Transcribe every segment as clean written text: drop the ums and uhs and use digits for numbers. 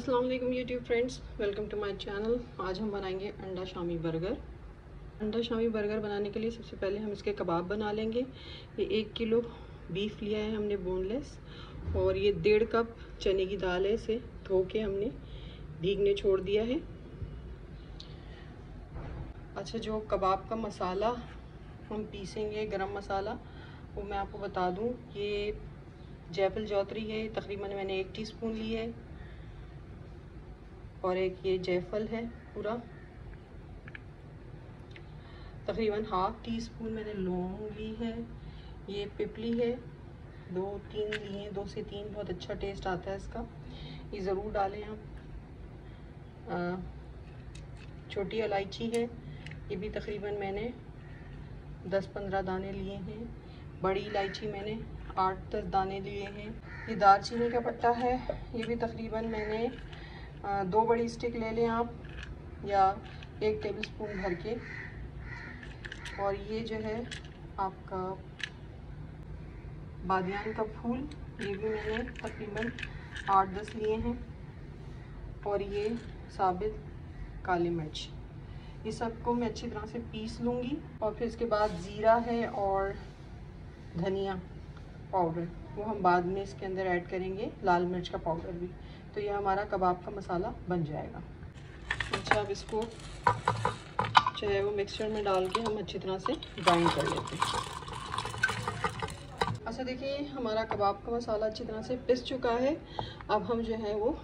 अस्सलाम वालेकुम YouTube friends, welcome to my channel. आज हम बनाएंगे अंडा शामी बर्गर। अंडा शामी बर्गर बनाने के लिए सबसे पहले हम इसके कबाब बना लेंगे। ये 1 किलो बीफ लिया है हमने बोनलेस, और ये 1.5 कप चने की दाल है। इसे धो के हमने भीगने छोड़ दिया है। अच्छा, जो कबाब का मसाला हम पीसेंगे, गरम मसाला, वो मैं आपको बता दूं। ये जायफल जौतरी है, तकरीबन मैंने 1 टीस्पून ली है, और एक ये जायफल है पूरा, तकरीबन ½ टीस्पून मैंने लौंग ली है। ये पिपली है, 2-3 ली हैं, 2 से 3, बहुत अच्छा टेस्ट आता है इसका, ये ज़रूर डालें आप। छोटी इलायची है, ये भी तकरीबन मैंने 10-15 दाने लिए हैं। बड़ी इलायची मैंने 8-10 दाने लिए हैं। ये दालचीनी का पट्टा है, ये भी तकरीबन मैंने 2 बड़ी स्टिक ले लें आप, या 1 टेबलस्पून भर के। और ये जो है आपका बादियान का फूल, ये भी मैंने तकरीबन 8-10 लिए हैं। और ये साबित काली मिर्च, ये सबको मैं अच्छी तरह से पीस लूँगी। और फिर इसके बाद ज़ीरा है और धनिया पाउडर, वो हम बाद में इसके अंदर ऐड करेंगे, लाल मिर्च का पाउडर भी। तो ये हमारा कबाब का मसाला बन जाएगा। अच्छा, अब इसको चाहे वो मिक्सचर में डाल के हम अच्छी तरह से ग्राइंड कर लेते हैं। अच्छा देखिए, हमारा कबाब का मसाला अच्छी तरह से पिस चुका है। अब हम जो है वो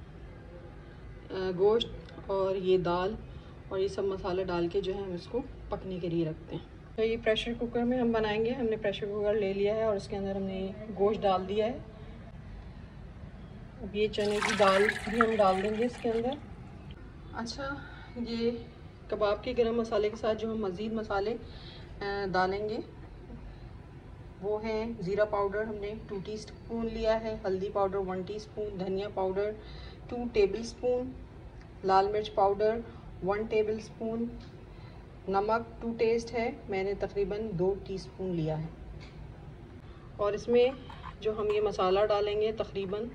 गोश्त और ये दाल और ये सब मसाले डाल के जो है हम इसको पकने के लिए रखते हैं। तो ये प्रेशर कुकर में हम बनाएंगे। हमने प्रेशर कुकर ले लिया है और इसके अंदर हमने गोश्त डाल दिया है। अब ये चने की दाल भी हम डाल देंगे इसके अंदर। अच्छा, ये कबाब के गरम मसाले के साथ जो हम मज़ीद मसाले डालेंगे वो है ज़ीरा पाउडर, हमने 2 टीस्पून लिया है, हल्दी पाउडर 1 टीस्पून, धनिया पाउडर 2 टेबलस्पून, लाल मिर्च पाउडर 1 टेबलस्पून, नमक टू टेस्ट है, मैंने तकरीबन 2 टीस्पून लिया है। और इसमें जो हम ये मसाला डालेंगे, तकरीबन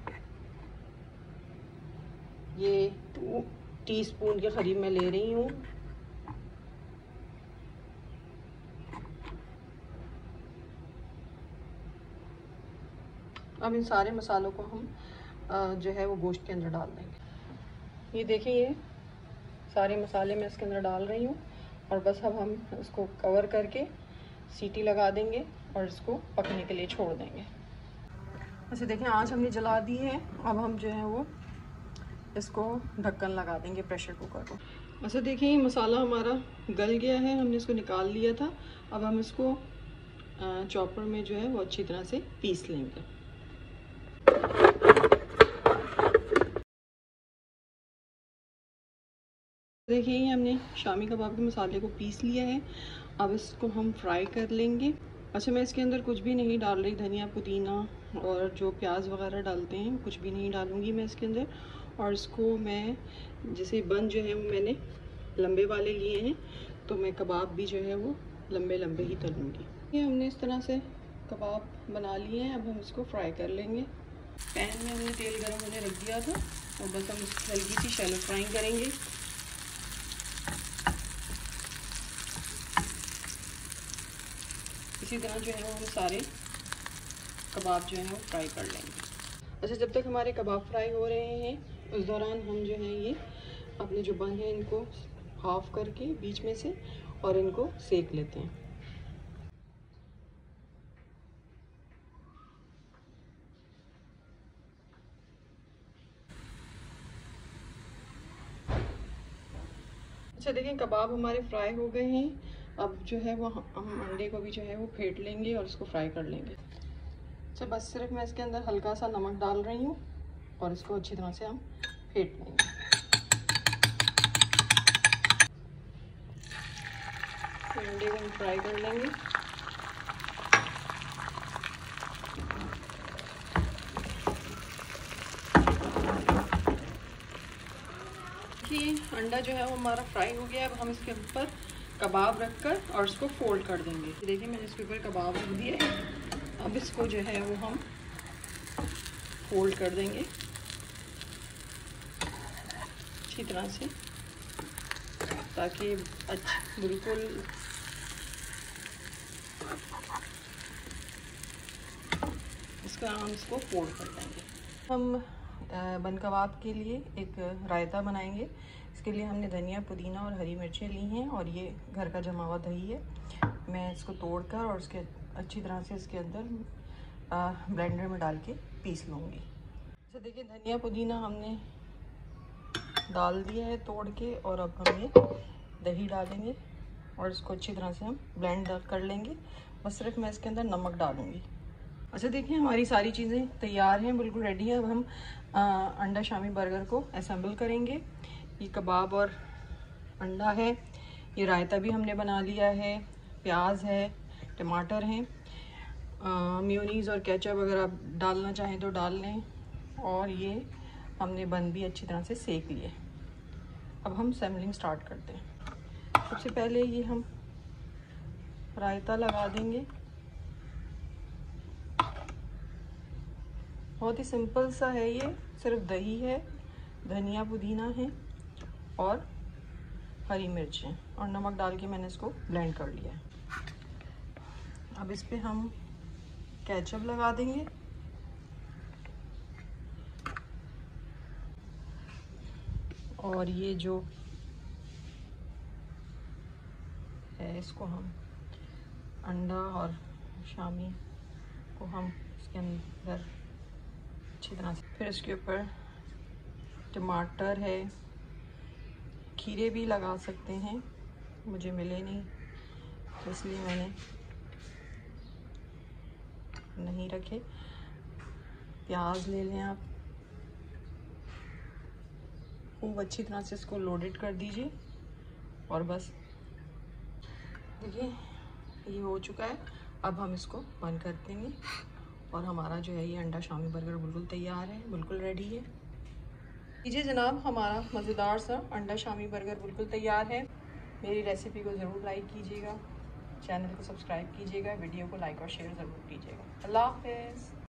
ये 2 टीस्पून के करीब मैं ले रही हूँ। अब इन सारे मसालों को हम जो है वो गोश्त के अंदर डाल देंगे। ये देखिए, ये सारे मसाले मैं इसके अंदर डाल रही हूँ, और बस अब हम इसको कवर करके सीटी लगा देंगे और इसको पकने के लिए छोड़ देंगे। अच्छा देखिए, आंच हमने जला दी है। अब हम जो है वो इसको ढक्कन लगा देंगे प्रेशर कुकर को। अच्छा देखिए, मसाला हमारा गल गया है, हमने इसको निकाल लिया था। अब हम इसको चॉपर में जो है वो अच्छी तरह से पीस लेंगे। देखिए, ये हमने शामी कबाब के मसाले को पीस लिया है। अब इसको हम फ्राई कर लेंगे। अच्छा, मैं इसके अंदर कुछ भी नहीं डाल रही, धनिया पुदीना और जो प्याज वगैरह डालते हैं कुछ भी नहीं डालूंगी मैं इसके अंदर। और इसको मैं जैसे बन जो है वो मैंने लंबे वाले लिए हैं, तो मैं कबाब भी जो है वो लंबे लंबे ही तलूँगी। ये हमने इस तरह से कबाब बना लिए हैं। अब हम इसको फ्राई कर लेंगे। पैन में हमने तेल गर्म होने रख दिया था, और बस हम इसकी हल्की सी शैलो फ्राइंग करेंगे। इसी तरह जो है वो हम सारे कबाब जो है वो फ्राई कर लेंगे। अच्छा, जब तक हमारे कबाब फ्राई हो रहे हैं, उस दौरान हम जो है ये अपने जो बन है इनको हाफ करके बीच में से और इनको सेक लेते हैं। अच्छा देखिए, कबाब हमारे फ्राई हो गए हैं। अब जो है वो हम अंडे को भी जो है वो फेंट लेंगे और इसको फ्राई कर लेंगे। अच्छा, बस सिर्फ मैं इसके अंदर हल्का सा नमक डाल रही हूँ, और इसको अच्छी तरह से हम फेंट लेंगे। अंडे को हम फ्राई कर लेंगे। कि अंडा जो है वो हमारा फ्राई हो गया। अब हम इसके ऊपर कबाब रखकर और इसको फोल्ड कर देंगे। देखिए, मैंने इसके ऊपर कबाब रख दिए। अब इसको जो है वो हम फोल्ड कर देंगे। अच्छी तरह से, ताकि बिल्कुल हम इसको फोल्ड कर देंगे। हम बन कबाब के लिए एक रायता बनाएंगे। इसके लिए हमने धनिया, पुदीना और हरी मिर्चें ली हैं और ये घर का जमा हुआ दही है। मैं इसको तोड़कर और उसके अच्छी तरह से इसके अंदर ब्लेंडर में डाल के पीस लूँगी। अच्छा देखिए, धनिया पुदीना हमने डाल दिया है तोड़ के, और अब हम ये दही डालेंगे और इसको अच्छी तरह से हम ब्लेंड कर लेंगे। बस सिर्फ मैं इसके अंदर नमक डालूँगी। अच्छा देखिए, हमारी सारी चीज़ें तैयार हैं, बिल्कुल रेडी है। अब हम अंडा शामी बर्गर को असेंबल करेंगे। ये कबाब और अंडा है, ये रायता भी हमने बना लिया है, प्याज है, टमाटर हैं, मेयोनीज़ और केचप अगर आप डालना चाहें तो डाल लें, और ये हमने बन भी अच्छी तरह से सेक लिए। अब हम असेंबलिंग स्टार्ट करते हैं। सबसे पहले ये हम रायता लगा देंगे। बहुत ही सिंपल सा है ये, सिर्फ दही है, धनिया पुदीना है और हरी मिर्चें और नमक डाल के मैंने इसको ब्लेंड कर लिया है। अब इस पे हम केचप लगा देंगे और ये जो है इसको हम अंडा और शामी को हम इसके अंदर अच्छी तरह से, फिर इसके ऊपर टमाटर है, खीरे भी लगा सकते हैं, मुझे मिले नहीं तो इसलिए मैंने नहीं रखे। प्याज ले लें आप, खूब अच्छी तरह से इसको लोडेड कर दीजिए और बस देखिए ये हो चुका है। अब हम इसको बंद कर देंगे और हमारा जो है ये अंडा शामी बर्गर बिल्कुल तैयार है, बिल्कुल रेडी है। लीजिए जनाब, हमारा मज़ेदार सा अंडा शामी बर्गर बिल्कुल तैयार है। मेरी रेसिपी को ज़रूर लाइक कीजिएगा, चैनल को सब्सक्राइब कीजिएगा, वीडियो को लाइक और शेयर ज़रूर कीजिएगा। अल्लाह हाफ़िज़।